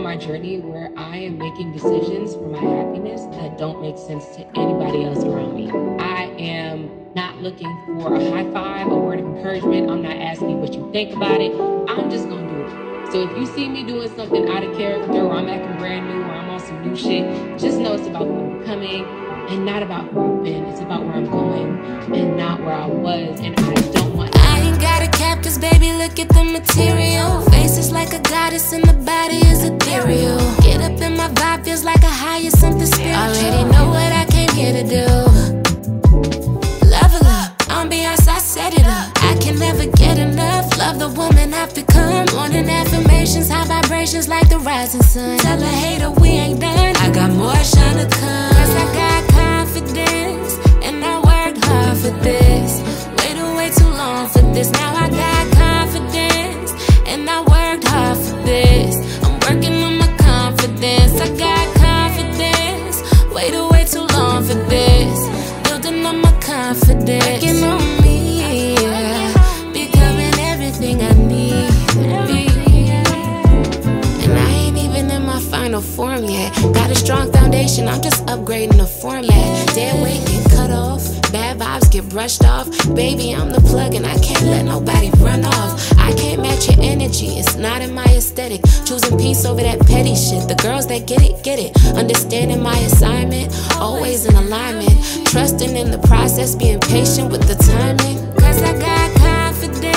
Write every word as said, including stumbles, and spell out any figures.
my journey where I am making decisions for my happiness that don't make sense to anybody else around me. I am not looking for a high five, a word of encouragement. I'm not asking what you think about it. I'm just gonna do it. So if you see me doing something out of character, or I'm acting brand new, or I'm on some new shit, just know it's about who I'm becoming and not about who I've been. It's about where I'm going and not where I was, and I don't want. I ain't got a cap, cause baby, look at the material. Face is like a goddess and the body is ethereal. Get up in my vibe, feels like a higher something spiritual. Already know what I came here to do. Level up, ambiance, I set it up. I can never get enough, love the woman I've become. Morning affirmations, high vibrations like the rising sun. Tell a hater we ain't done, I got more shine to come. Cause I got confidence, and I worked hard for this. Waited way too long for this, now I got confidence, and I worked hard for this. I'm working on my confidence, I got confidence. Waited way too long for this, building on my confidence. Working on me, yeah, becoming everything I need to be. And I ain't even in my final form yet. Got a strong foundation, I'm just upgrading the format. Dead weight get cut off, bad vibes get brushed off. Baby, I'm the plug and I can't let nobody run off. I can't match your energy, it's not in my aesthetic. Choosing peace over that petty shit. The girls that get it, get it. Understanding my assignment, always in alignment. Trusting in the process, being patient with the timing. Cause I got confidence,